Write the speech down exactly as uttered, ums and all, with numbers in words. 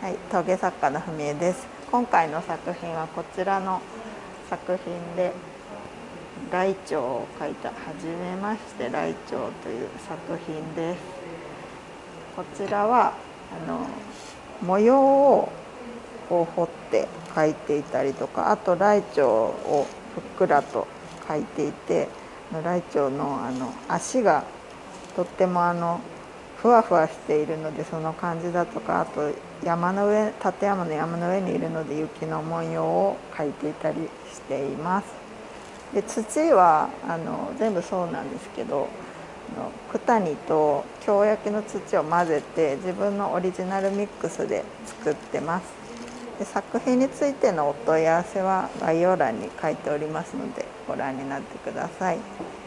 はい、陶芸作家のふみえです。今回の作品はこちらの作品で、ライチョウを描いたはじめましてライチョウという作品です。こちらはあの模様をこう彫って描いていたりとか、あとライチョウをふっくらと描いていて、ライチョウのあの足がとってもあのふわふわしているので、その感じだとか、あと山の上、立山の山の上にいるので雪の文様を描いていたりしています。で土はあの全部そうなんですけど、九谷と京焼の土を混ぜて自分のオリジナルミックスで作ってます。で作品についてのお問い合わせは概要欄に書いておりますのでご覧になってください。